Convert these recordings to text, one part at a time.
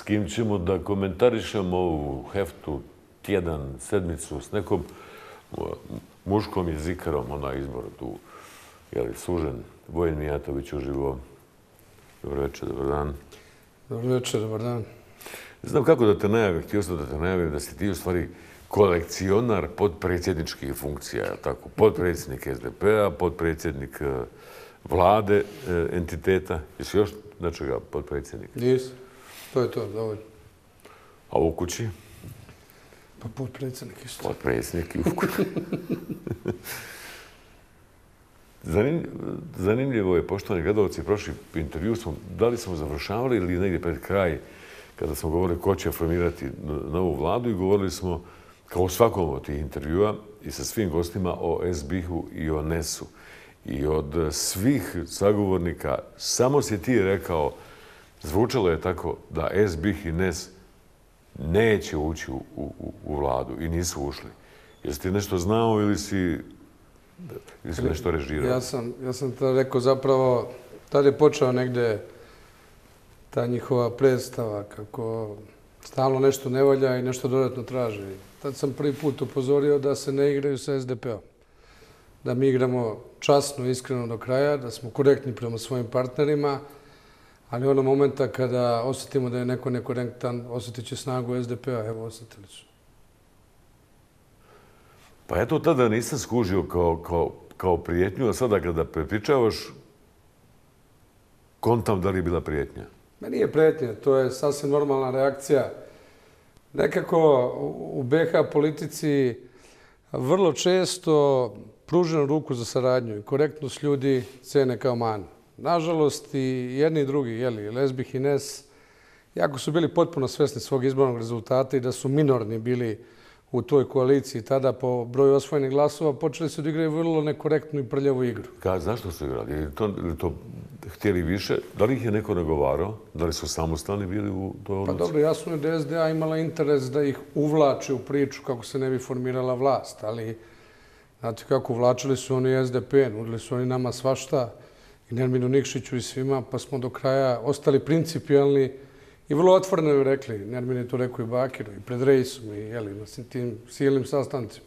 kim ćemo da komentarišemo ovu heftu, tjedan, sedmicu s nekom muškom jezikarom, onaj izbor tu, sužen Vojin Mijatović uživo. Dobro večer, dobar dan. Dobro večer, dobar dan. Znam kako da te najavim, htio sam da te najavim da si ti u stvari kolekcionar potpredsjedničkih funkcija, tako? Potpredsjednik SDP-a, potpredsjednik vlade, entiteta. Jesi još nečega potpredsjednik? Nisam. To je to, dovoljno. A u kući? Pa potpredsjednik isto. Potpredsjednik i u kući. Zanimljivo je, poštovani gledalci, prošli intervju da li smo završavali ili negdje pred kraj, kada smo govorili ko će formirati novu vladu i govorili smo, kao u svakom od tih intervjua i sa svim gostima, o SBIH-u i o NES-u. I od svih sagovornika samo si ti rekao, zvučalo je tako da SBIH i NES neće ući u vladu i nisu ušli. Jesi ti nešto znao ili si nešto režirao? Ja sam tada rekao zapravo, tada je počeo negdje ta njihova predstava kako stalno nešto ne valja i nešto dodatno traže. Tad sam prvi put upozorio da se ne igraju sa SDP-om. Da mi igramo časno, iskreno do kraja, da smo korektni prema svojim partnerima, ali onog momenta kada osjetimo da je neko nekorektan, osjetit će snagu SDP-a, evo osjetili su. Pa eto, tada nisam skužio kao prijetnju, a sada kada prepričavaš, kontam da li je bila prijetnja? Nije prijetnja, to je sasvim normalna reakcija. Nekako u BiH politici vrlo često pruženu ruku za saradnju i korektnost ljudi cene kao manu. Nažalost, i jedni i drugi, SBIH i NES, jako su bili potpuno svjesni svog izbornog rezultata i da su minorni bili u toj koaliciji. Tada po broju osvojenih glasova počeli su da igraju vrlo nekorektnu i prljavu igru. Zašto su igrali? Ili to htjeli više? Da li ih je neko nagovarao? Da li su samostalni bili u toj odluci? Pa dobro, jasno je da SDA imala interes da ih uvlače u priču kako se ne bi formirala vlast, ali znate kako, uvlačili su oni SDP, nudili su oni nama svašta i Nerminu Nikšiću i svima, pa smo do kraja ostali principijalni i vrlo otvoreno je rekli. Nermin je to rekao i Bakiru, i pred rejsom, i na tim silnim sastancima.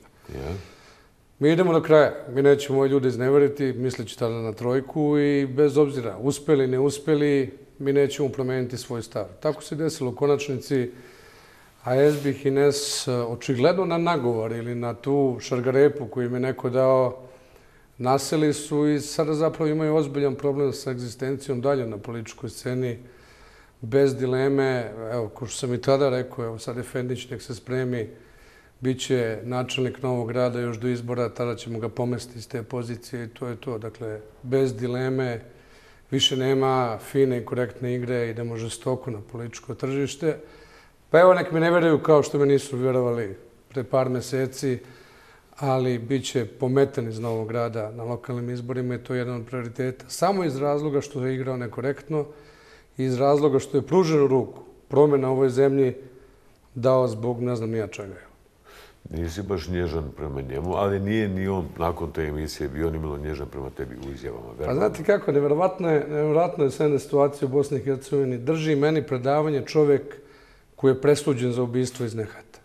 Mi idemo do kraja. Mi nećemo ove ljude izneveriti, misleći tada na trojku i bez obzira, uspeli, ne uspeli, mi nećemo promijeniti svoj stav. Tako se desilo u konačnici, a SBIH i NES očigledno na nagovor ili na tu šargarepu koju im je neko dao, naseli su i sada zapravo imaju ozbiljan problem sa egzistencijom dalje na političkoj sceni. Bez dileme, evo, ko što sam i tada rekao, evo sad je Efendić, nek se spremi, bit će načelnik Novog Grada još do izbora, tada ćemo ga pomesti iz te pozicije i to je to. Dakle, bez dileme, više nema fine i korektne igre, idemo žestoko na političko tržište. Pa evo, nek mi ne vjeruju kao što me nisu vjerovali pre par mjeseci, ali bit će pometen iz Novog Grada na lokalnim izborima i to je jedan od prioriteta. Samo iz razloga što je igrao nekorektno, iz razloga što je pruženu ruku promjena u ovoj zemlji dao zbog ne znam nija čega. Nisi baš nježan prema njemu, ali nije ni on nakon te emisije bio ni malo nježan prema tebi u izjavama. Pa znate kako, nevjerojatno je sve situacija u Bosni i Hercegovini. Drži meni predavanje čovjek koji je presuđen za ubistvo iz nehata.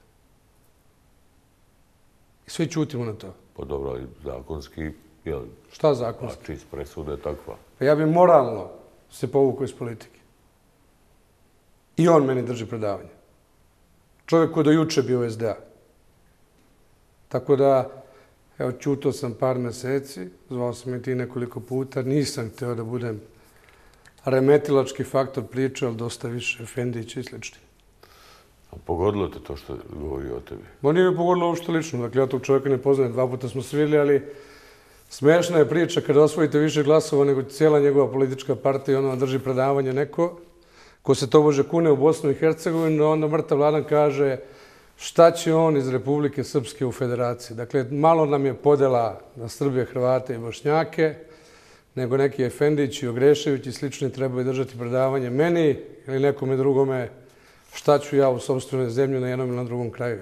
I svi čutimo na to. Pa dobro, ali zakonski, jel? Šta zakonski? Čist presuda je takva. Pa ja bi moralno se povukao iz politike. I on meni drži predavanje. Čovjek koji do juče bio u SDA. Tako da, evo, čutao sam par mjeseci, zvao sam i ti nekoliko puta, nisam htio da budem remetilački faktor priče, ali dosta više Efendića i slični. A pogodilo te to što govori o tebi? Ma nije mi pogodilo uopšte lično, dakle ja tog čovjeka ne poznajem, 2 puta smo se vidjeli, ali smiješna je priča kada osvojite više glasova nego cijela njegova politička partija, ona drži predavanje neko ko se tobože kune u Bosnu i Hercegovinu, onda mrtav Vladan kaže šta će on iz Republike Srpske u federaciji. Dakle, malo nam je podela na Srbije, Hrvate i Bošnjake, nego neki Efendić i Ogrešević i slični trebaju držati predavanje meni ili nekome drugome šta ću ja u sopstvenoj zemlji na jednom ili na drugom kraju.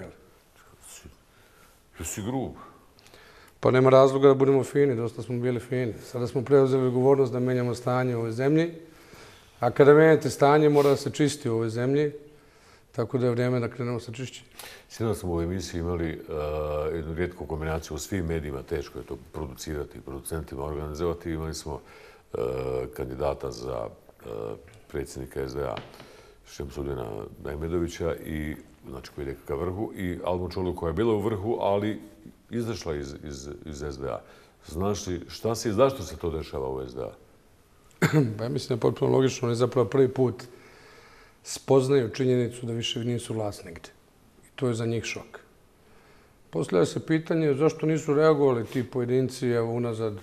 Jesi grub. Pa nema razloga da budemo fini, dosta smo bili fini. Sada smo preuzeli odgovornost da menjamo stanje u ovoj zemlji, a kada menjate stanje mora da se čisti u ovoj zemlji. Tako da je vrijeme da krenemo sa čišćenjem. Sjedno smo u emisiji imali jednu rijetku kombinaciju u svim medijima, teško je to producirati, producentima organizovati. Imali smo kandidata za predsjednika SDA Šemsudina Mehmedovića, znači koji ide ka vrhu, i Almu Čolu koja je bila u vrhu, ali izašla iz SDA. Znaš li zašto se to dešava u SDA? Pa ja mislim da je potpuno logično. Oni zapravo prvi put spoznaju činjenicu da više nisu vlast nigde. I to je za njih šok. Postavlja se pitanje zašto nisu reagovali ti pojedinci unazad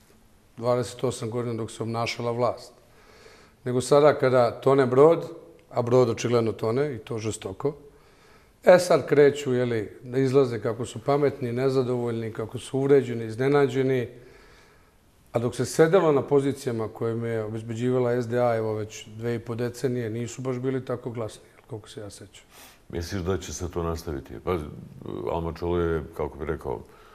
28 godina dok se obnašala vlast. Nego sada kada tone brod, a brod očigledno tone i to žestoko, sad kreću da izlaze kako su pametni, nezadovoljni, kako su uvređeni, iznenađeni, a dok se sedelo na pozicijama kojim je obezbeđivala SDA, evo već 2,5 decenije, nisu baš bili tako glasni, koliko se ja sećam. Misliš da će se to nastaviti? Pa, Alma Čolo je, kako bih rekao,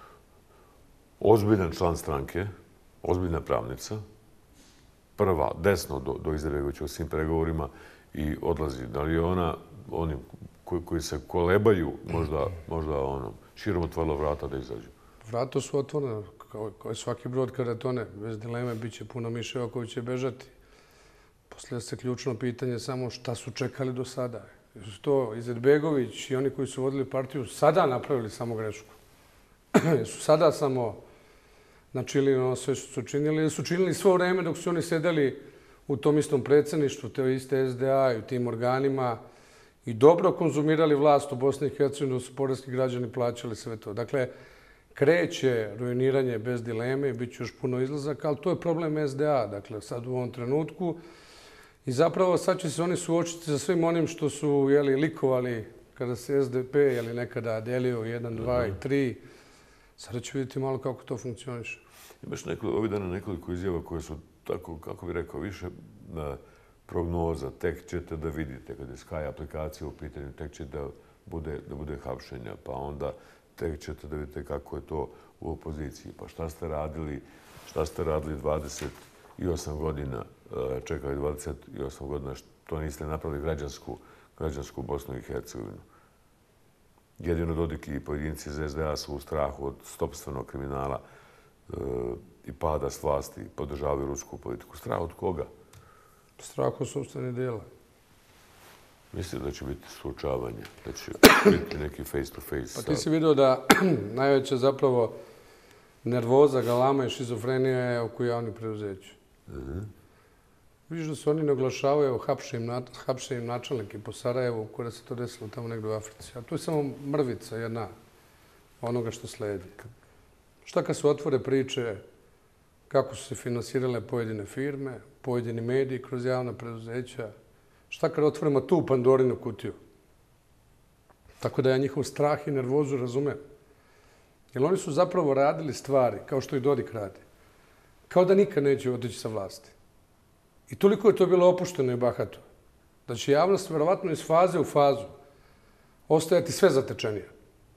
ozbiljan član stranke, ozbiljna pravnica, prva, desno do Izetbegovića u svim pregovorima i odlazi. Da li je ona onim koji se kolebaju možda širom otvorila vrata da izađu? Vrata su otvorena. Kao i svaki brod kada tone, bez dileme, bit će puno miševa koji će bežati. Poslije se ključno pitanje samo šta su čekali do sada. Jesu to Izetbegović i oni koji su vodili partiju sada napravili samo grešku? Jesu sada samo načinili ono sve što su činili ili su činili svo vreme dok su oni sedeli u tom istom predsjedništvu, te iste SDA i u tim organima i dobro konzumirali vlast u Bosni i Hercegovini, da su poreski građani plaćali sve to. Dakle, kreće ruiniranje bez dileme i bit će još puno izlazaka, ali to je problem SDA, dakle, sad u ovom trenutku. I zapravo sad će se oni suočiti sa svim onim što su likovali kada se SDP nekada delio 1, 2 i 3. Sada ću vidjeti malo kako to funkcioniše. Imaš ovih dana nekoliko izjava koje su tako, kako bih rekao, više prognoza. Tek ćete da vidite kad je Sky aplikacija u pitanju, tek će da bude hapšenja, pa onda tek ćete da vidite kako je to u opoziciji. Pa šta ste radili 28 godina, čekali 28 godina, što niste napravili građansku Bosnu i Hercegovinu. Jedino Dodik i pojedinci iz SDA su u strahu od stopstvenog kriminala i pada s vlasti, podržavaju rusku politiku. Strah od koga? Strah od sopstvene dela. Mislim da će biti suočavanje, da će biti neki face to face. Pa ti si vidio da najveća zapravo nervoza, galama i šizofrenija je oko javnih preduzeća. Vidiš da se oni ne oglašavaju, hapše im načelnike po Sarajevu, kada se to desilo tamo negdje u Africi. A to je samo mrvica jedna onoga što sledi. Šta kad se otvore priče kako su se finansirale pojedine firme, pojedini mediji kroz javna preduzeća, šta kad otvorimo tu Pandorinu kutiju? Tako da ja njihov strah i nervozu razumem. Jer oni su zapravo radili stvari, kao što i Dodik radi, kao da nikad neće otići sa vlasti. I toliko je to bilo opušteno i bahato, da će javnost verovatno iz faze u fazu ostajati sve zatečenije.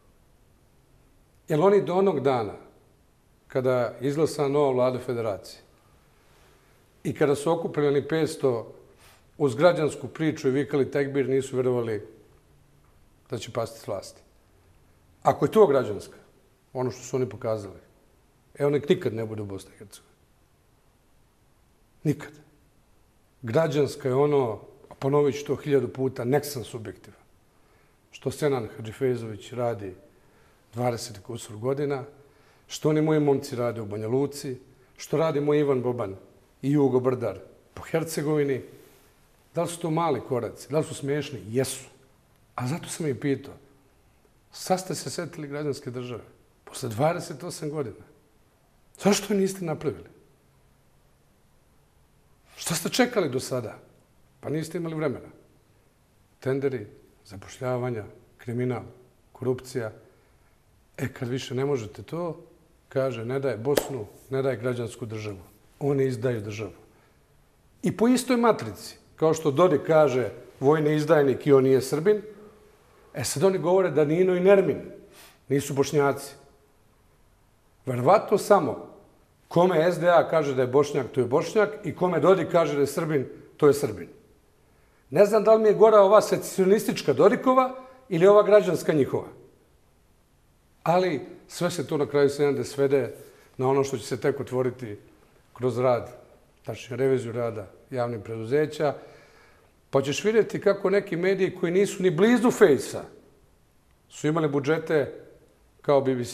Jer oni do onog dana, kada izglasa nova vlada federacije i kada su okupljeni 500 uz građansku priču i vikali tekbir, nisu vjerovali da će pasti s vlasti. Ako je to građanska, ono što su oni pokazali, evo nek nikad ne bude u Bosni i Hercegovini. Nikad. Građanska je ono, ponovit ću to 1000 puta, nek sam subjektivan. Što Senan Hadžifezović radi 20 kusur godina, što oni moji momci rade u Banja Luci, što radi moj Ivan Boban i Jugo Brdar po Hercegovini. Da li su to mali koraci? Da li su smiješni? Jesu. A zato sam ih pitao. Sad ste se setili građanske države. Posle 28 godina. Zašto je niste napravili? Šta ste čekali do sada? Pa niste imali vremena. Tenderi, zapošljavanja, kriminal, korupcija. Kad više ne možete to, kaže, ne daje Bosnu, ne daje građansku državu. Oni izdaju državu. I po istoj matrici, kao što Dodik kaže, vojni izdajnik i on nije Srbin, sad oni govore da Nino i Nermin nisu Bošnjaci. Verovatno samo kome SDA kaže da je Bošnjak, to je Bošnjak, i kome Dodik kaže da je Srbin, to je Srbin. Ne znam da li mi je gora ova secesionistička Dodikova ili ova građanska njihova. Ali sve se to na kraju svede na ono što će se tek otvoriti kroz rad, tačnije reviziju rada javnih preduzeća, pa ćeš vidjeti kako neki mediji koji nisu ni blizu Fejsa su imali budžete kao BBC.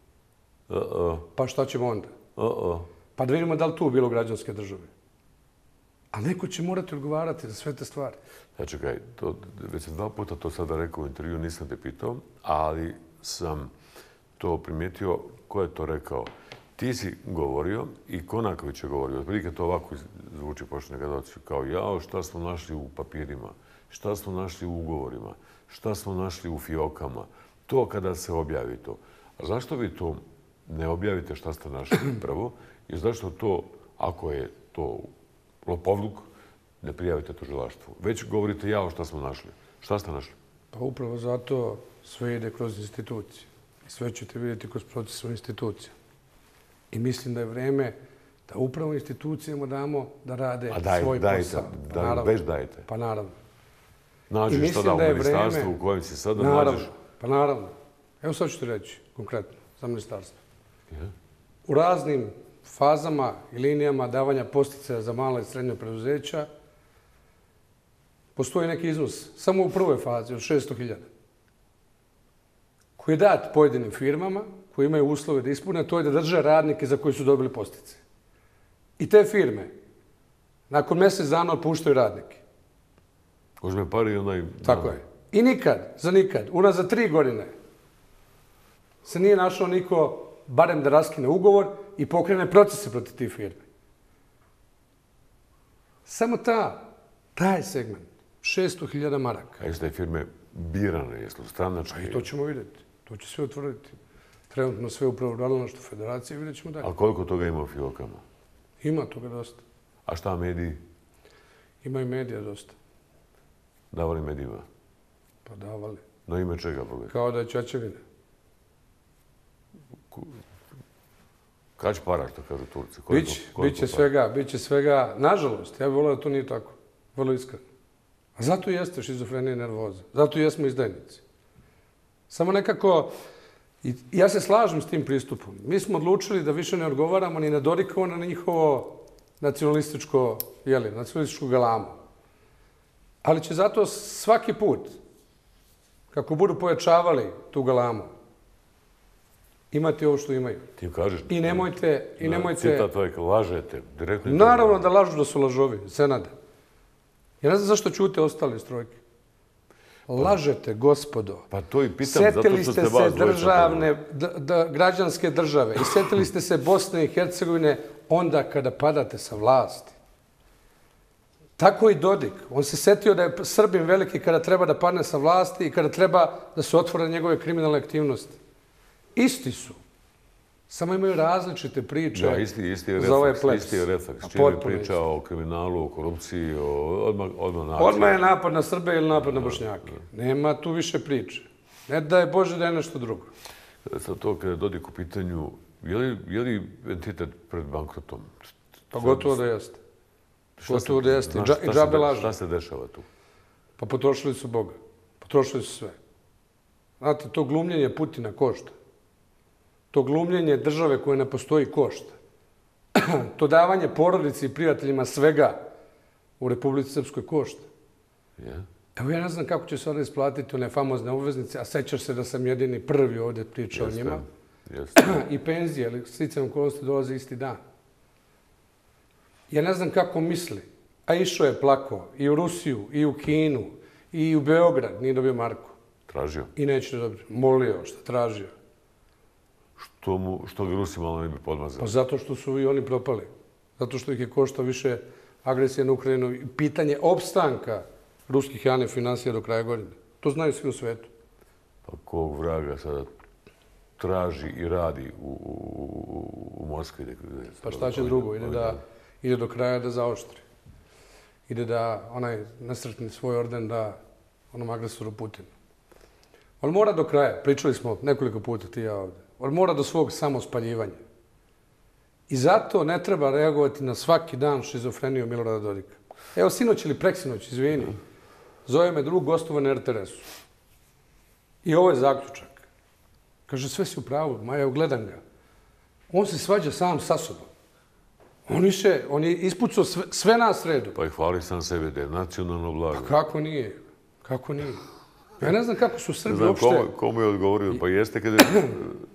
Pa šta ćemo onda? Pa da vidimo da li tu bilo građanske države. A neko će morati odgovarati za sve te stvari. Ja čekaj, već sam 2 puta to sada rekao u intervju, nisam te pitao, ali sam to primijetio ko je to rekao. Ti si govorio i Konaković je govorio. Otprilike to ovako zvuči poštene Gadociju. Kao jao, šta smo našli u papirima, šta smo našli u ugovorima, šta smo našli u fiokama. To kada se objavi to. A zašto vi to ne objavite šta ste našli prvo? I zašto to, ako je to lopovluk, ne prijavite tužilaštvu? Već govorite jao šta smo našli. Šta ste našli? Pa upravo zato sve ide kroz institucije. I sve ćete vidjeti kroz proces u institucija. I mislim da je vreme da upravo institucijama damo da rade svoj posao. Već dajete? Pa naravno. Nađeš šta da u ministarstvu u kojem si sada nađeš? Pa naravno. Evo sad ću ti reći konkretno za ministarstvo. U raznim fazama i linijama davanja posticaja za mala i srednja preduzeća postoji neki iznos, samo u prvoj fazi od 600.000, koji je dat pojedinim firmama koji imaju uslove da ispune, to je da drže radnike za koji su dobili posticaje. I te firme nakon mjesec dana otpuštaju radnike. Uzme pari i onaj... Tako je. I nikad, za nikad, unazad 3 godine se nije našao niko barem da raskine ugovor i pokrene procese protiv tih firme. Samo taj segment, 600.000 maraka. A jesu te firme birane, jesu stranačke? I to ćemo vidjeti. To će sve utvrditi. Trenutno sve upravo Radništvo Federacije, vidjet ćemo dalje. A koliko toga ima u fiokama? Ima toga dosta. A šta mediji? Ima i medija dosta. Davali medijima? Pa davali. Na ime čega, Boga? Kao da je Čačevina. Kać para, što kažu Turci? Biće svega. Nažalost, ja bih volio da to nije tako. Vrlo iskreno. A zato jeste šizofrenija i nervoza. Zato jesmo izdajnici. Samo nekako, ja se slažem s tim pristupom. Mi smo odlučili da više ne odgovaramo ni na Dodikovo, ni na njihovo nacionalističku galamu. Ali će zato svaki put, kako budu pojačavali tu galamu, imati ovo što imaju. Ti kažeš... I nemojte... Citat ovaj, lažete. Naravno da lažu da su lažovi, Senade. Ja ne znam zašto ćute ostali strojke. Lažete, gospodo. Pa to i pitam, zato što ste vas dvojica. Setili ste se građanske države i setili ste se Bosne i Hercegovine onda kada padate sa vlasti. Tako i Dodik. On se setio da je Srbin veliki kada treba da padne sa vlasti i kada treba da se otvore njegove kriminalne aktivnosti. Isti su. Samo imaju različite priče za ovaj plebs. Isti je refleks. Čim je priča o kriminalu, o korupciji, odmah nacije. Odmah je napad na Srbe ili napad na Bošnjake. Nema tu više priče. Ne da je Bože da je nešto drugo. Sad to kada je Dodik u pitanju, je li entitet pred bankrotom? Pa gotovo da jeste. Gotovo da jeste. I džabe laže. Šta se dešava tu? Pa potrošili su Boga. Potrošili su sve. Znate, to glumljenje Putina košta. To glumljenje države koje ne postoji košta. To davanje porodici i prijateljima svega u Republici Srpskoj košta. Evo ja ne znam kako će se onda isplatiti one famozne obveznice, a sećaš se da sam jedini prvi ovdje pričao o njima. I penzije, ali sticajem okolnosti dolaze isti dan. Ja ne znam kako misli, a išao je plako i u Rusiju, i u Kinu, i u Beograd, nije dobio marku. Tražio? I neće dobiti. Molio, šta tražio. Što ga Rusi malo ne bi podmazali? Pa zato što su i oni propali. Zato što ih je koštao više agresija na Ukrajinu i pitanje opstanka ruskih javnih finansija do kraja godine. To znaju svi u svetu. Pa kog vraga sada traži i radi u Moskvi? Pa šta će drugo? Ide do kraja da zaoštri. Ide da onaj nesretni svoj orden da onom agresoru Putinu. On mora do kraja, pričali smo nekoliko puta ti ja ovdje, on mora do svog samospaljivanja. I zato ne treba reagovati na svaki dan šizofreniju Milorada Dodika. Evo, sinoć ili preksinoć, izvini, Zove me drug, gostovao na RTS-u. I ovo je zaključak. Kaže, sve si u pravu, Maja, gledam ga. On se svađa sam sa sobom. On je ispucao sve nas redu. Pa i hvali sam sebe da je nacionalno blago. Pa kako nije? Kako nije? Ja ne znam kako su Srbi uopšte... Ne znam komu je odgovorio, pa jeste kada je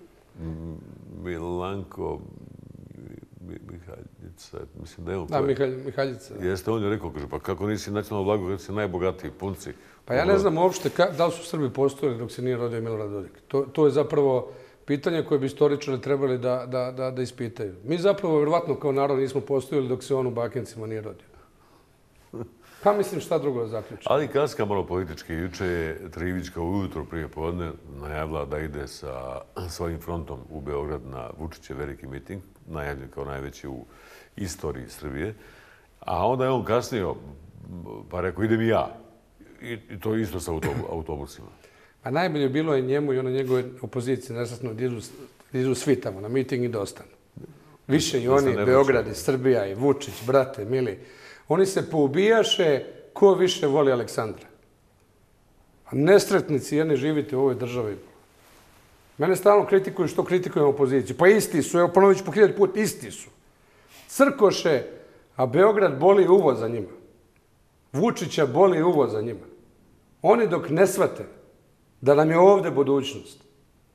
Milanko Mihaljica, mislim da je on... Da, Mihaljica. Jeste, on je rekao, kaže, pa kako nisi nacionalno blago kad si najbogatiji, punci. Pa ja ne znam uopšte da li su Srbi postojali dok se nije rodio Milorad Dodik. To je zapravo pitanje koje bi istoričari trebali da ispitaju. Mi zapravo, vjerovatno, kao narod nismo postojali dok se on u Bakincima nije rodio. Pa mislim šta drugo zaključiti. Ali kaska malo politički. Juče je Trivićka ujutro prije podne najavila da ide sa svojim frontom u Beograd na Vučićev veliki miting, najavljen kao najveći u istoriji Srbije. A onda je on kasnio, pa rekao, idem i ja. I to isto sa autobusima. A najbolje bilo je njemu i ono njegove opozicije nesretno da idu svi tamo na miting i da ostanu. Više i oni, Beograd i Srbija i Vučić, brate, mili. Oni se poubijaše ko više voli Aleksandra. A nesretnici jedni živite u ovoj državi. Mene stalno kritikuju što kritikujem opoziciju. Pa isti su, evo ponovit ću po 1000 put, isti su. Crkoše, a Beograd boli uvo za njima. Vučića boli uvo za njima. Oni dok ne shvate da nam je ovde budućnost,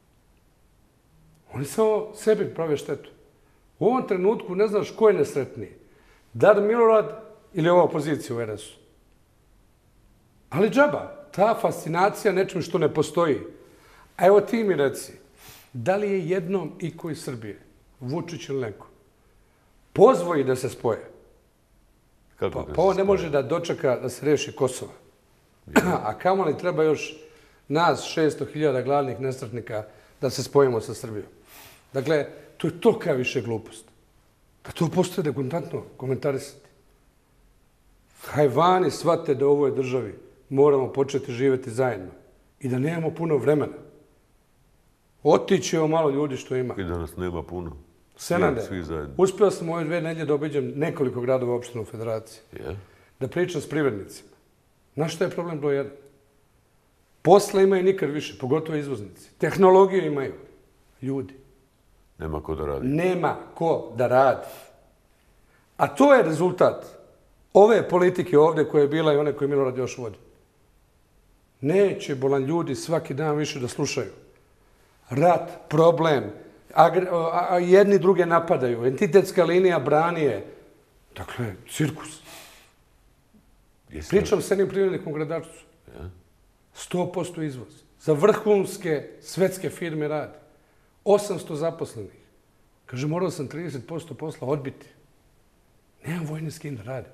oni samo sebi prave štetu. U ovom trenutku ne znaš ko je nesretniji. Da li Milorad ili ova opozicija u RS-u. Ali džaba, ta fascinacija nečim što ne postoji. A evo ti mi reci, da li je jednom iko iz Srbije, Vučić ili neko, pozvao ih da se spoje? Pa ovo ne može da dočeka da se reši Kosova. A kamoli treba još nas 600.000 gladnih nesretnika da se spojimo sa Srbijom. Dakle, to je tolika više glupost. Da to postoje dekontantno komentarisati. Hajvani shvate da u ovoj državi moramo početi živjeti zajedno i da nemamo puno vremena. Otići je malo ljudi što ima. I da nas nema puno. Senade, uspio sam ove 2 nedelje da obiđem nekoliko gradova opština u Federaciji. Da pričam s privrednicima. Znaš što je problem broj 1? Posla imaju nikad više, pogotovo izvoznici. Tehnologiju imaju. Ljudi. Nema ko da radi. Nema ko da radi. A to je rezultat ove politike ovde koja je bila i one koje Milorad još vodi. Neće bolan ljudi svaki dan više da slušaju. Rat, problem, jedni druge napadaju, entitetska linija branije. Dakle, cirkus. Pričam s jednim privrednikom u Gradačcu. 100% izvoz. Za vrhunske svetske firme radi. 800 zaposlenih. Kaže, morao sam 30% posla odbiti. Nemam vojni s kim da radim.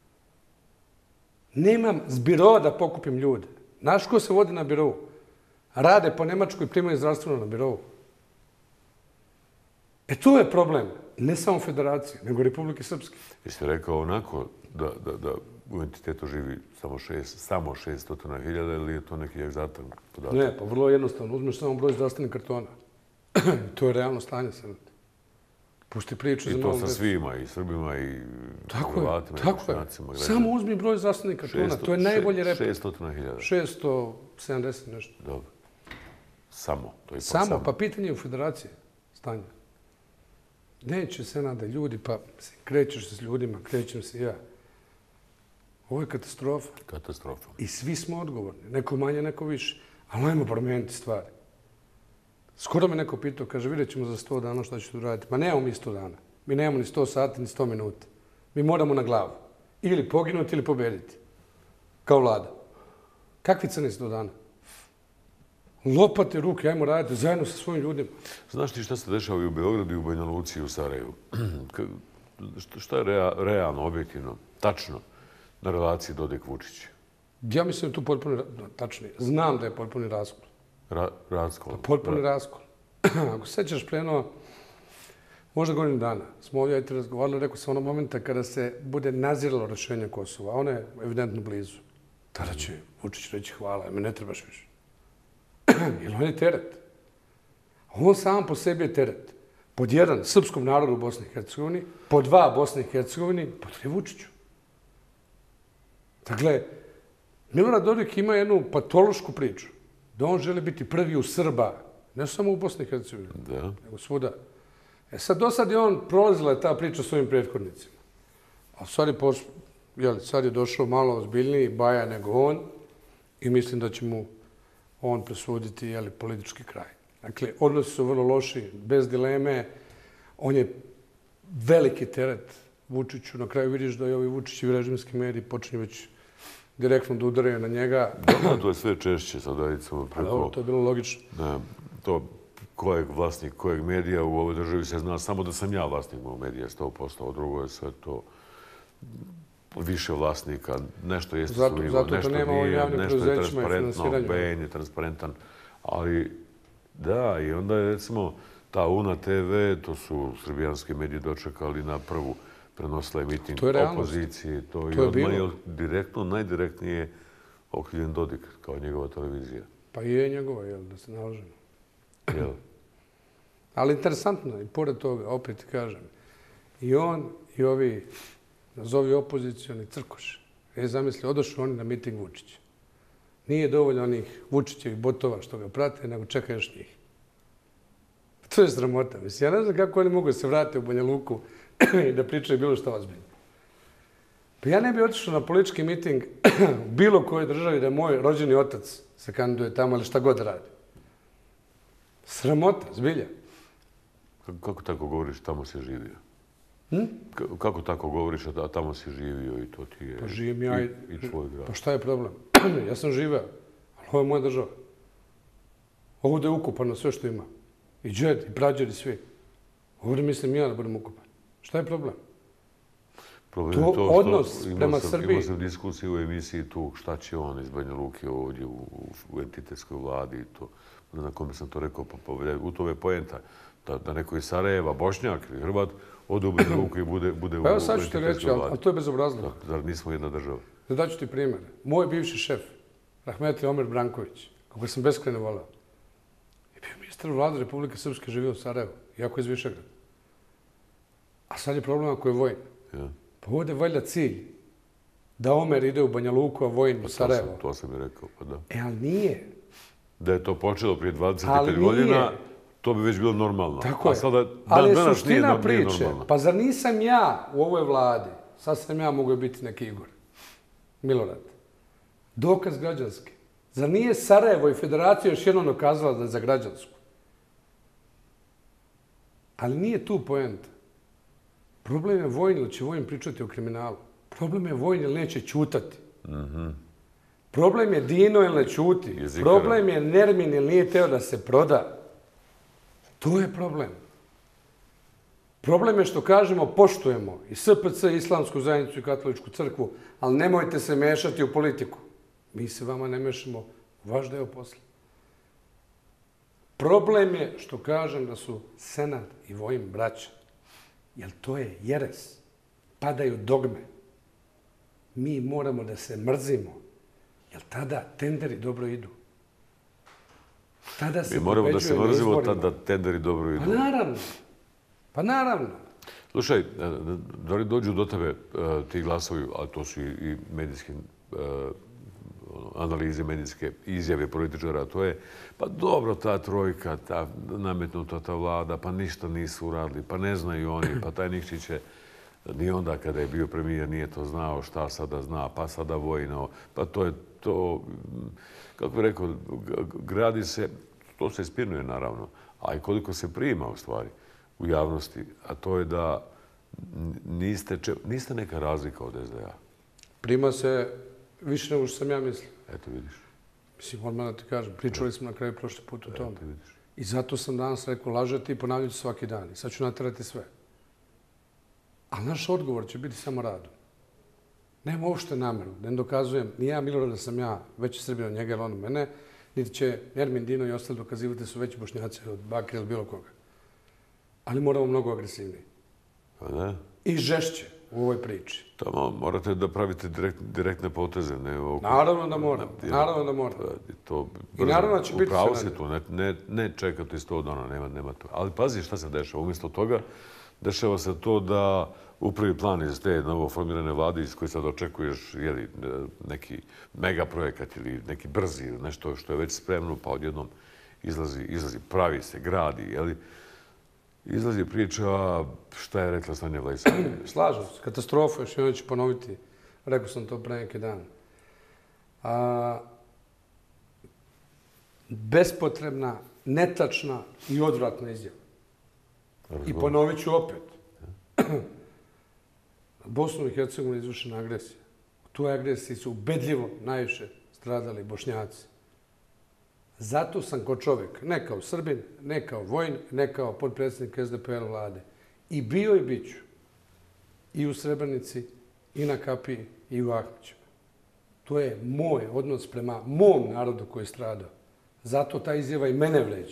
Nemam s biroa da pokupim ljude. Znaš ko se vodi na birovu? Rade po Nemačkoj i primaju zdravstveno na birovu. E to je problem. Ne samo Federacije, nego Republike Srpske. Jeste rekao onako da u entitetu živi samo 600.000 ili je to neki egzaktan podatak? Ne, pa vrlo jednostavno. Uzmeš samo broj zdravstvenih kartona. To je realno stanje sad. Pusti priču za malo... I to sa svima, i Srbima, i Hrvatima, i Bošnjacima. Samo uzmi broj zdravstvenih kartona. To je najbolji repet. 600.000. 670 nešto. Dobro. Samo. Samo, pa pitanje je u Federaciji stanja. Neće se nada ljudi, pa krećeš se s ljudima, krećem se ja. Ovo je katastrofa. Katastrofa. I svi smo odgovorni. Neko manje, neko više. Ali ajmo promijeniti stvari. Skoro me neko pitao, kaže, vidjet ćemo za 100 dana što ćete uraditi. Ma nemamo mi 100 dana. Mi nemamo ni 100 sati, ni 100 minuta. Mi moramo na glavu. Ili poginuti, ili pobediti. Kao vlada. Kakvi crni 100 dana? Lopate ruke, ajmo raditi zajedno sa svojim ljudima. Znaš ti šta se dešava i u Beogradu, i u Banja Luci, i u Sarajevu? Šta je realno, objektivno, tačno na relaciji Dodik-Vučić? Ja mislim da je tu potpuno tačnije. Znam da je potpuni raskol. Raskol? Potpuni raskol. Ako se sećaš preno, možda godinu dana, smo ovdje te razgovarali, rekao sam onog momenta kada se bude naziralo rješenje Kosova. Ono je evidentno blizu. Tada će Vučić reći hvala, me ne trebaš više. Jer on je teret. On sam po sebi je teret. Pod 1, srpskom narodu u Bosni i Hercegovini, pod 2, Bosni i Hercegovini, pod 3, Vučiću. Dakle, Milorad Dodik ima jednu patološku priču. Da on želi biti prvi u Srba, ne samo u Bosni i Hercegovini, nego svuda. Sad dosad je on prolazila ta priča s ovim prethodnicima. A sad je došao malo ozbiljniji Baja nego on i mislim da će mu on presuditi politički kraj. Dakle, odnosi su vrlo loši, bez dileme. On je veliki teret Vučiću. Na kraju vidiš da i ovi Vučićevi režimski mediji počinju već direktno da udaraju na njega. To je sve češće sad, recimo, preko... To je bilo logično. To kojeg vlasnik, kojeg medija u ovoj državi se zna samo da sam ja vlasnik mojeg medija, 100%, a drugo je sve to više vlasnika, nešto jeste sumnjivo, nešto nije, nešto je transparentno, BN je transparentan, ali da, i onda je recimo ta UNA TV, to su srbijanski mediji dočekali na prvu, prenosila je miting opozicije, to je odmah direktno, najdirektnije okrivljen Dodik kao njegova televizija. Pa je njegova, da se nalažemo. Ali interesantno, i pored toga, opet ti kažem, i on i ovi, nazovi opozicioni crkoši, zamisli, odošli oni na miting Vučića. Nije dovoljno onih Vučićevih botova što ga prate, nego čeka još njih. To je sramota. Mislim, ja ne znam kako oni mogu da se vrate u Banja Luku i da pričaju bilo što ozbiljno. Pa ja ne bih otišao na politički miting u bilo kojoj državi da moj rođeni otac se kandiduje tamo ili šta god radi. Sramota, zbilja. Kako tako govoriš, tamo si živio? Kako tako govoriš, a tamo si živio i to ti je i tvoj grad? Pa šta je problem? Ja sam živeo, ali ovo je moja država. Ovdje je ukupano sve što ima. I džed, i prađer, i svi. Ovdje mislim ja da budem ukupan. Šta je problem? Problem je to što imao sam diskusiju u emisiji tu šta će on iz Banja Luke ovdje u entitetskoj vladi i to. Na kome sam to rekao, u to je poenta. Da neko iz Sarajeva, Bošnjak ili Hrvat, ode u Banja Luku i bude u entitetskoj vladi. Pa evo sad ću ti reći, ali to je bezobrazno. Zar nismo jedna država? Daću ti primjer. Moj bivši šef, Rahmetli Omer Branković, kako sam beskrajno volao, je bio ministar vlade Republike Srpske, živio u Sarajevu, iako iz Višegrada. A sad je problem ako je Vojin. Pa ovdje je valjda cilj da Omer ide u Banja Luku, a Vojin u Sarajevo. To sam i rekao, pa da. Ali nije. Da je to počelo prije 25 godina, to bi već bilo normalno. Tako je. Ali je suština priče. Pa zar nisam ja u ovoj vladi, sad sam ja mogao biti neki Igor, Milorad, dokaz građanski. Zar nije Sarajevo i federacija još jednom dokazala da je za građansku? Ali nije tu poenta. Problem je Vojin ili će Vojin pričati o kriminalu. Problem je Vojin ili neće ćutati. Problem je Dino ili ne ćuti. Problem je Nermin ili nije teo da se proda. To je problem. Problem je što kažemo poštujemo i SPC, Islamsku zajednicu i Katoličku crkvu, ali nemojte se mešati u politiku. Mi se vama ne mešamo u vaš deo posla. Problem je što kažem da su Senad i Vojin braća. Jer to je jeres. Padaju dogme. Mi moramo da se mrzimo. Jer tada tenderi dobro idu. Mi moramo da se mrzimo tada tenderi dobro idu. Pa naravno. Slušaj, da li dođu do tebe ti glasovi, a to su i medijski analize, medijske izjave političara, to je, pa dobro, ta trojka, ta nametnuta ta vlada, pa ništa nisu uradili, pa ne znaju oni, pa taj Nikšić je ni onda kada je bio premijer nije to znao, šta sada zna, pa sada Vojino, pa to je to, kako bih rekao, gradi se, to se ispirnuje naravno, a i koliko se prima u stvari u javnosti, a to je da niste neka razlika od SDA. Prima se više nego što sam ja mislio. Eto vidiš. Mislim, odmah da ti kažem, pričali smo na kraju prošli put o tome. I zato sam danas rekao, lažete i ponavljati svaki dan. I sad ću naterati sve. Ali naš odgovor će biti samo radom. Nema uopšte nameru, da ne dokazujem, ni ja Milorad da sam ja veći Srbin od njega ili on mene, niti će Nermin, Dino i ostali dokazivati da su veći Bošnjaci od Bakre ili bilo koga. Ali moramo mnogo agresivniji. I žešće u ovoj priči. Tamo morate da pravite direktne poteze. Naravno da moram. Naravno da moram. I naravno da će biti upravo se tu. Ne čekati 100 dana, nema to. Ali pazi šta se dešava. Umjesto toga dešava se to da u prvi plan iz te novoformirane vlade iz koje sad očekuješ neki mega projekat ili neki brzi ili nešto što je već spremno, pa odjednom izlazi, pravi se, gradi, izlazi priča šta je rekla Sanja Vlajsavljević. Slažem se, katastrofa, još jednom ću ponoviti. Rekao sam to pre neki dan. Bespotrebna, netačna i odvratna izjava. I ponovit ću opet. Bosnu i Hercegovinu je izvršena agresija. U toj agresiji su ubedljivo najviše stradali Bošnjaci. Zato sam kao čovjek, ne kao Srbin, ne kao vojnik, ne kao potpredsjednik SDP-a vlade. I bio i bit ću. I u Srebrenici, i na Kapiji, i u Ahmićima. To je moj odnos prema mom narodu koji je stradao. Zato ta izjava i mene vređa.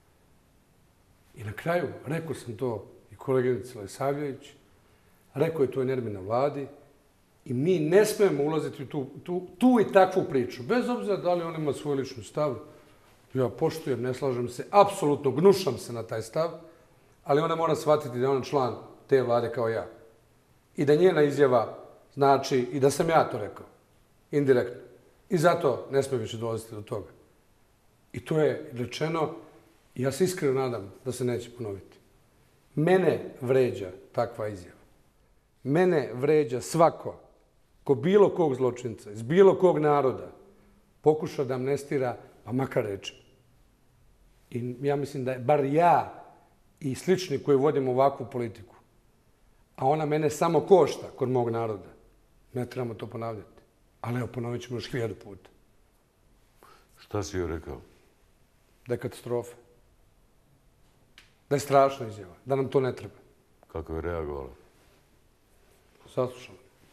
I na kraju, rekao sam to i koleginici Vlajsavljević, rekao je to i Nermin na vladi, i mi ne smijemo ulaziti u tu i takvu priču. Bez obzira da li on ima svoj lični stav, ja poštujem, ne slažem se, apsolutno gnušam se na taj stav, ali ona mora shvatiti da je on član te vlade kao ja. I da njena izjava znači i da sam ja to rekao, indirektno. I zato ne smije više dolaziti do toga. I to je rečeno i ja se iskreno nadam da se neće ponoviti. Mene vređa takva izjava. Mene vređa svako ko bilo kog zločinca, iz bilo kog naroda, pokuša da amnestira, pa makar reče. I ja mislim da je bar ja i slični koji vodimo ovakvu politiku, a ona mene samo košta kod mog naroda, ne trebamo to ponavljati. Ali evo, ponovit ćemo još 1000 puta. Šta si joj rekao? Da je katastrofa. Da je strašna izjava. Da nam to ne treba. Kako je reagovala? Saslušao.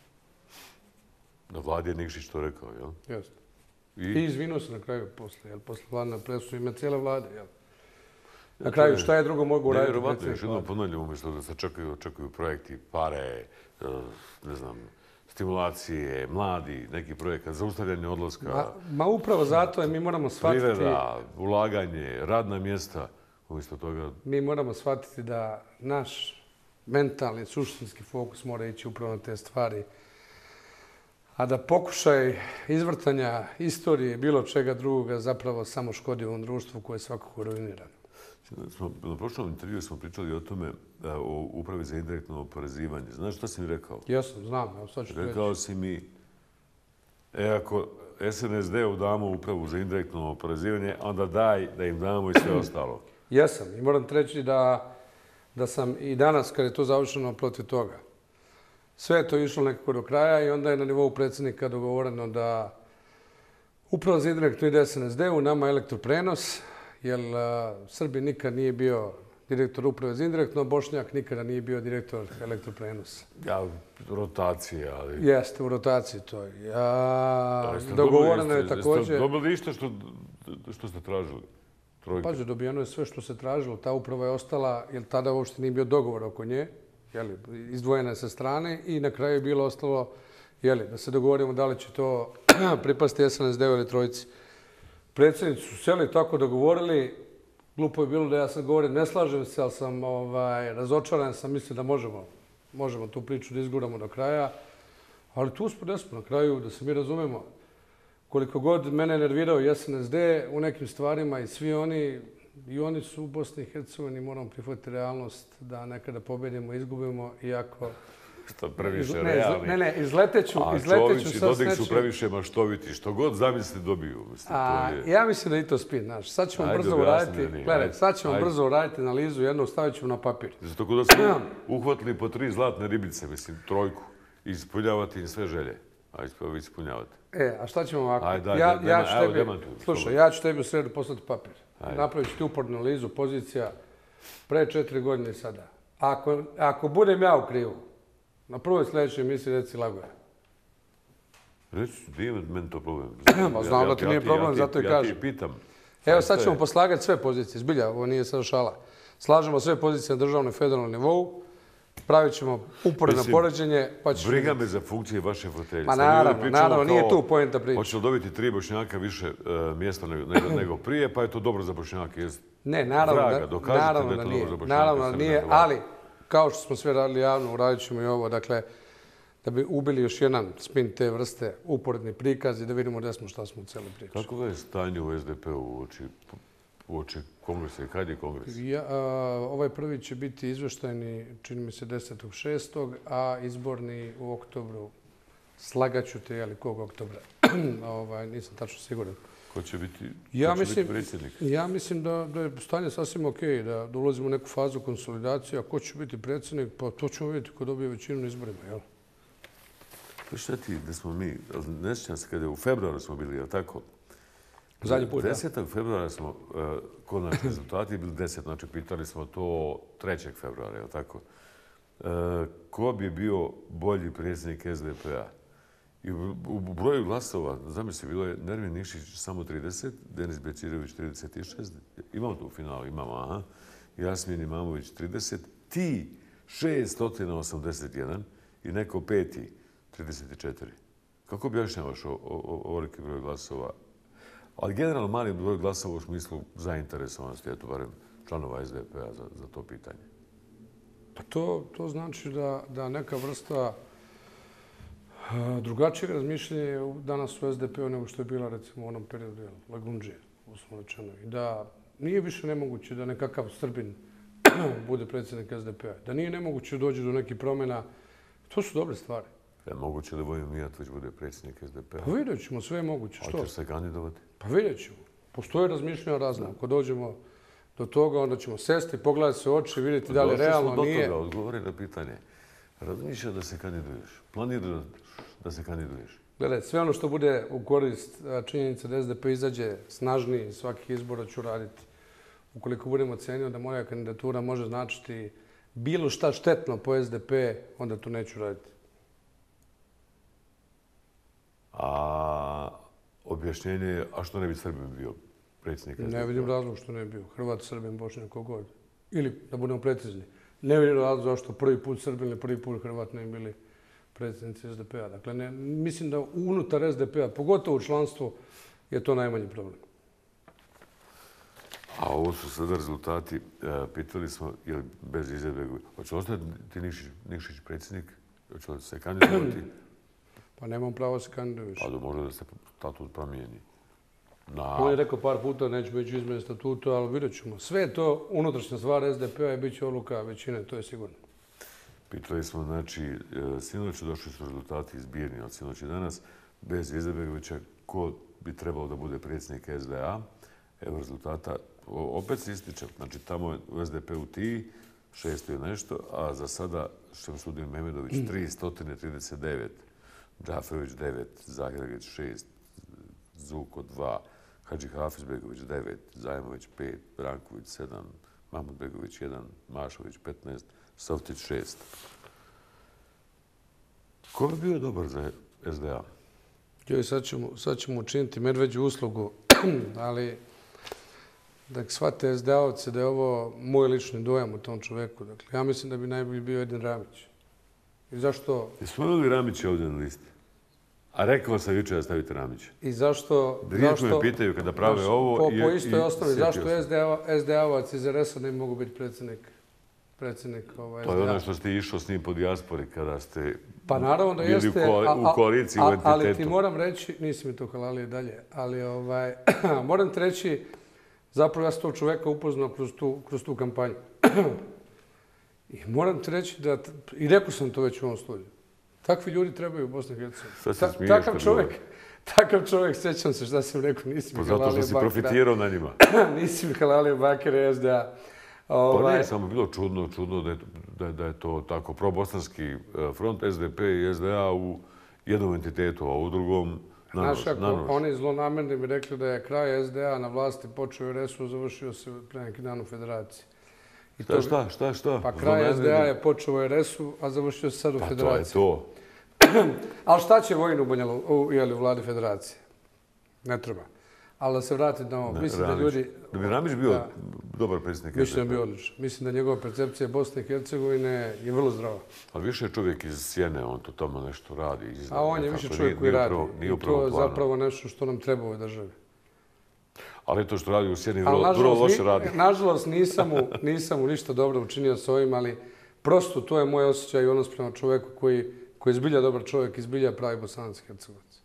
Na vladi je Nikšić to rekao, jel? Jeste. I izvinuo se na kraju posle, jel? Posle vladna presuda ima cijela vlada, jel? Na kraju, šta je drugo mogu uraditi? Nevjerovatno, još jednom ponavljam, umjesto da se očekuju projekti, pare, ne znam, stimulacije, mladi, neki projekat, zaustavljanje odlaska. Ma upravo zato je mi moramo shvatiti... Privreda, ulaganje, radna mjesta, umjesto toga... Mi moramo shvatiti da naš mentalni, suštinski fokus mora ići upravo na te stvari. A da pokušaj izvrtanja istorije, bilo čega drugoga, zapravo samo škodi ovom društvu koje je svakako ruinirano. Na prošlom intervju smo pričali o tome, o upravi za indirektno oporezivanje. Znaš šta si mi rekao? Jesam, znam. Evo, sad ću rekao si mi, ako SNSD-u damo upravu za indirektno oporezivanje, onda daj da im damo i sve ostalo. Jesam. I moram ti reći da sam i danas, kad je to završeno, protiv toga. Sve je to išlo nekako do kraja i onda je na nivou predsjednika dogovoreno da upravo za indirektno ide SNSD-u, nama elektroprenos, jer Srbi nikad nije bio direktor uprave za indirektno, Bošnjak nikada nije bio direktor elektroprenosa. Ja, rotacija, ali... Jeste, u rotaciji to. Dogovoreno je također... Jeste dobili išta što ste tražili? Pađe, dobijeno je sve što se tražilo. Ta uprava je ostala, jer tada uopšte nije bio dogovor oko nje, izdvojena je sa strane i na kraju je bilo ostalo da se dogovorimo da li će to pripasti SNSD-u ili Trojici. Predsjednici su seli tako dogovorili. Glupo je bilo da ja sad govorim, ne slažem se, ali sam razočaran, sam mislio da možemo tu priču da izguramo do kraja. Ali tu smo na kraju, da se mi razumemo. Koliko god mene nervirao i SNSD u nekim stvarima i svi oni, i oni su u Bosni i Hercegovini, moramo prihvatiti realnost da nekada pobedimo, izgubimo, iako... Što previše realni. Ne, izleteću a Čović i Dodik su previše maštoviti. Što god zamisli dobiju. Ja mislim da i to spin, znaš. Sad ćemo brzo uraditi, sad ćemo brzo uraditi analizu, jednu stavit ćemo na papir. Zato da smo uhvatili po 3 zlatne ribice, mislim, 3, i ispunjavati im sve želje. A vi ispunjavate. A šta ćemo ovako? Slušaj, ja ću tebi u sredu poslati papir. Napravit ću ti upornu analizu, pozicija pre 4 godine i sada. Ako budem ja u krivu, na prvoj sljedećoj emisiji reci lagoja. Reći, nije meni to problem. Znam da ti nije problem, zato i kažem. Ja ti pitam. Evo sad ćemo poslagati sve pozicije, zbilja, ovo nije sad šala. Slažemo sve pozicije na državnom i federalnom nivou, pravit ćemo uporedno poređenje, pa ćeš... Briga me za funkcije vaše fotelje. Ma naravno, nije tu poenta priče. Hoće li dobiti 3 Bošnjaka više mjesta nego prije, pa je to dobro za Bošnjake? Ne, naravno da nije, ali kao što smo sve radili javno, uradit ćemo i ovo. Dakle, da bi ubili još jedan spin te vrste, uporedni prikaz i da vidimo gdje smo, šta smo u cijeloj priči. Kako je stanje u SDP-u uoči kongresa i kad je kongres? Ovaj prvi će biti izveštajni, čini mi se 10.6., a izborni u oktobru. Slagaću te, ali kog oktobra? Nisam tačno siguran. Ko će biti predsjednik? Ja mislim da je stanje sasvim okej, da ulazimo u neku fazu konsolidacije, a ko će biti predsjednik, pa to ćemo vidjeti ko dobije većinu na izborima, jel? Šta ti da smo mi, ne sjećam se kada je u februaru smo bili, jel tako? Zadnji put, 10. februara smo, kod naši rezultati bili 10, znači pitali smo to 3. februara, jel tako? Ko bi bio bolji predsjednik SDP-a? I u broju glasova, zamisli, bilo je Nermin Nikšić samo 30, Denis Bećirović 36, imamo to u finalu, imamo, aha, Jasmin Imamović 30, ti 681 i neko peti 34. Kako objašnjavaš ovoliki broj glasova? Ali generalno mali broj glasova u smislu zainteresovanosti, eto barem članova SDP-a za to pitanje. Pa to znači da neka vrsta drugačijeg razmišljanja je danas u SDP-u nego što je bila recimo u onom periodu Lagundžije, uslovno rečeno. I da nije više nemoguće da nekakav Srbin bude predsjednik SDP-a. Da nije nemoguće dođe do nekih promjena. To su dobre stvari. Je moguće da Vojin Mijatović bude predsjednik SDP-a? Pa vidjet ćemo, sve je moguće. Što? Hoćeš se kandidovati? Pa vidjet ćemo. Postoje razmišljanja razna. Ako dođemo do toga, onda ćemo sesti, pogledati se u oči, vidjeti da li realno nije. Došli smo do toga, odgovori na pitanje. Razmišlja da se kandiduješ? Planiraš da se kandiduješ? Gledaj, sve ono što bude u korist činjenica da SDP izađe snažniji svakih izbora ću raditi. Ukoliko budemo cenio da moja kandidatura može značiti bilo šta štetno po SDP, onda to neću raditi. A objašnjenje je, a što ne bi Srbin bio predsjednik SDP-a? Ne vidim razlog što ne bi bio. Hrvat, Srbin, Bošnjak, kogod. Ili, da budemo precizni, ne vidim razlog zašto prvi put Srbin ili prvi put Hrvat ne bi bili predsjednici SDP-a. Dakle, mislim da unutar SDP-a, pogotovo u članstvu, je to najmanji problem. A ovo su sada rezultati. Pitali smo, je li bez izjave, hoće li ostati ti Nikšić predsjednik? Hoće li se kandidovati? Pa nemam pravo se kandiduješ. Pa da može da se statut promijeni. On je rekao par puta, neće biti izmjene statuta, ali vidjet ćemo. Sve je to unutrašnja stvar SDP-a i bit će odluka većine, to je sigurno. Pitali smo, znači, sinoć došli su rezultati zbirni od sinoć i danas. Bez Izetbegovića, ko bi trebalo da bude predsjednik SDA? Evo rezultata. Opet se ističe. Znači, tamo je u SDP-u ti, 600 i nešto, a za sada Šemsudin Mehmedović 339, Džaferović 9, Zagradić 6, Zuko 2, Hadži Hafizbegović 9, Zajmović 5, Branković 7, Mahmudbegović 1, Mašović 15, Softić 6. Ko bi bio dobar za SDA? Sad ćemo učiniti medveđu uslugu, ali da shvate SDA-ovce da je ovo moj lični dojam o tom čoveku. Dakle, ja mislim da bi najbolji bio Edin Ramić. I zašto... Jesmo imali Ramića ovdje na listi? A rekao sam jučer da stavite Ramića. I zašto... Rijetko me pitaju kada prave ovo... Po istoj osnovi, zašto SDA-ovac iz RS-a ne mogu biti predsjednik SDA? To je ono što ste išao s njim po dijaspori kada ste pa naravno da bili jeste, u koaliciji, u entitetu. Ali ti moram reći, nisi mi to halalio dalje, ali moram ti reći, zapravo ja sam tog čoveka upoznao kroz tu kampanju. I moram ti reći da, i rekao sam to već u ovom studiju, takvi ljudi trebaju u Bosni i Hercegovini. Takav čovjek, sjećam se šta sam rekao, nisi mi halalio bakera. Zato što si profitirao na njima. Nisi mi halalio bakera SDA. Pa nije samo bilo čudno da je to tako probosanski front SDP i SDA u jednom entitetu, a u drugom nanoš. Oni zlonamerni bi rekli da je kraj SDA na vlasti počeo u RS-u, završio se pre neki dan u Federaciji. Šta? Pa kraj SDA je počeo u RS-u, a završio se sad u Federaciji. Pa to je to. Ali šta će Vojin u vladi Federacije? Ne treba. Ali da se vrati na ovo. Mislim da ljudi... Da bi Ramić bio dobar predsjednik. Mislim da bi bio odličan. Mislim da njegova percepcija Bosne i Hercegovine je vrlo zdrava. Ali više je čovjek iz Sjene, on to tamo nešto radi. A on je više čovjek koji radi. I to je zapravo nešto što nam treba u ovoj državi. Ali to što radi u Sjeni vrlo loše radi. Nažalost, nisam mu ništa dobro učinio s ovim, ali Prosto, to je moj osjećaj i odnos prema čoveku koji je zbilja dobar čovjek i zbilja pravi Bosanac i Hercegovac.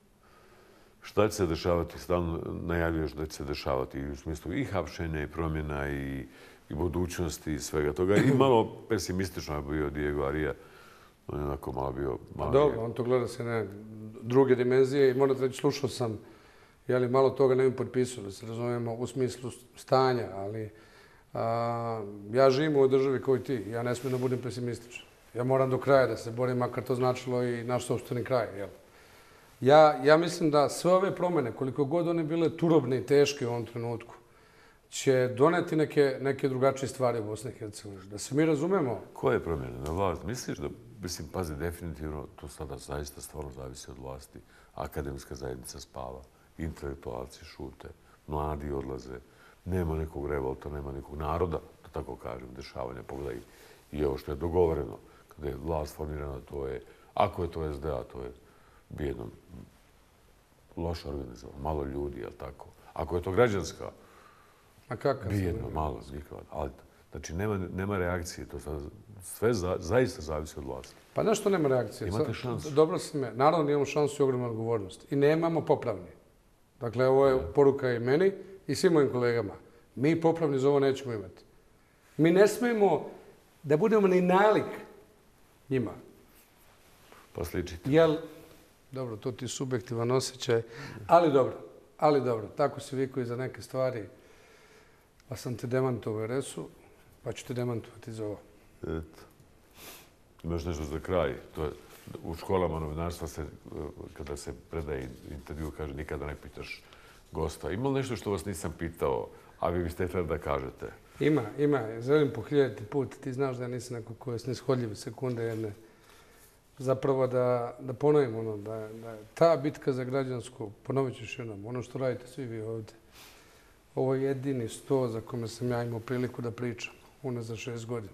Šta će se dešavati? Stalno najavljuješ da će se dešavati u smislu i hapšenja i promjena i budućnosti i svega toga. I malo pesimistično je bio Diego Arija. On je onako malo bio... Dobro, on to gleda se na druge dimenzije i moram reći, slušao sam, malo toga ne mi potpisao, da se razumijemo u smislu stanja, ali ja živim u ovoj državi kao i ti. Ja ne smijem da budem pesimističan. Ja moram do kraja da se borim, makar to značilo i naš sopstveni kraj. Ja mislim da sve ove promjene, koliko god one bile turobne i teške u ovom trenutku, će doneti neke drugačije stvari u Bosni i Hercegovini. Da se mi razumemo... Koje promjene na vlast? Misliš da, pazi, definitivno to sada zaista stvarno zavisi od vlasti. Akademska zajednica spava, intelektualci šute, mladi odlaze, nema nekog revolta, nema nekog naroda, da tako kažem, dešavanja. Pogledaj i ovo što je dogovoreno. Kada je vlast formirana, to je, ako je to SDA, to je bijedno, loše organizovano, malo ljudi, jel tako? Ako je to građanska, bijedno, malo zgikava. Ali, znači, nema reakcije. To sve zaista zavisi od vlasti. Pa nešto nema reakcije. Imate šansu. Dobro si me. Naravno, imamo šansu i ogromnu odgovornost. I nemamo popravni. Dakle, ovo je poruka i meni i svim mojim kolegama. Mi popravni za ovo nećemo imati. Mi ne smijemo da budemo ni nalik njima. Pa sličite. Dobro, to ti je subjektivan osjećaj, ali dobro. Tako se vikuje za neke stvari, pa sam te demantovao resu, pa ću te demantovati za ovo. Eto. Imaš nešto za kraj. U školama novinarstva kada se predaje intervju, kaže nikada ne pitaš gosta. Ima li nešto što vas nisam pitao, a vi biste htjeli da kažete? Ima. Želim po 1000 put. Ti znaš da ja nisam neko ko je snishodljiv sekunde jedne. Zapravo da ponovim da ta bitka za građansko, ponovit ću još jednom, ono što radite svi vi ovdje, ovo je jedini sto za kome sam ja imao priliku da pričam, unazad 6 godina.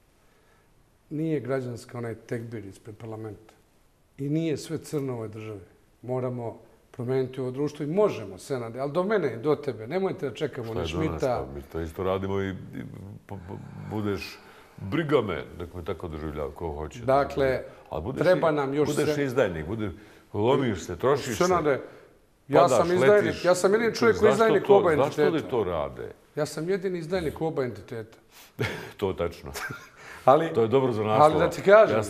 Nije građanska onaj tekbir ispred parlamenta. I nije sve crno u ovoj državi. Moramo promijeniti ovo društvo i možemo, Senade, ali do mene i do tebe. Nemojte da čekamo na Šmita. Mi to isto radimo i budeš... Briga me, nek me tako doživljava, ko hoće. Dakle, treba nam još... Budeš izdajnik, lomiš se, trošiš se, Senade, padaš, letiš. Ja sam jedini čovjek koji je izdajnik oba entiteta. Zašto li to rade? Ja sam jedini izdajnik oba entiteta. To je tačno. Ali, to je dobro za naslova. Ali da ti kažem,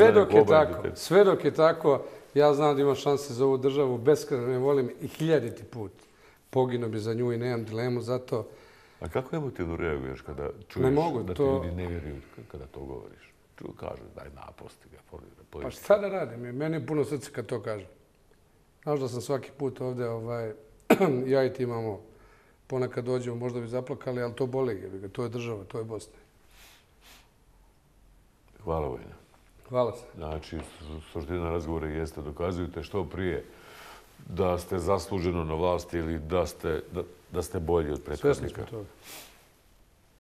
sve dok je tako, ja znam da imam šanse za ovu državu, beskrajno ne volim i 1000 put. Pogino bi za nju i nemam dilemu, zato... A kako emotivno reaguješ kada čuješ da ti ljudi ne vjeruju kada to govoriš? Kažu, daj napusti ga. Pa šta da radim? Meni je puno srce kad to kažem. Znaš da sam svaki put ovdje, ja i ti imamo, ponekad dođemo, možda bi zaplakali, ali to boli, to je država, to je Bosna. Hvala, Vojna. Hvala se. Znači, suština razgovora jeste dokazujete što prije da ste zasluženo na vlasti ili da ste bolji od prethodnika. Svjesni smo toga.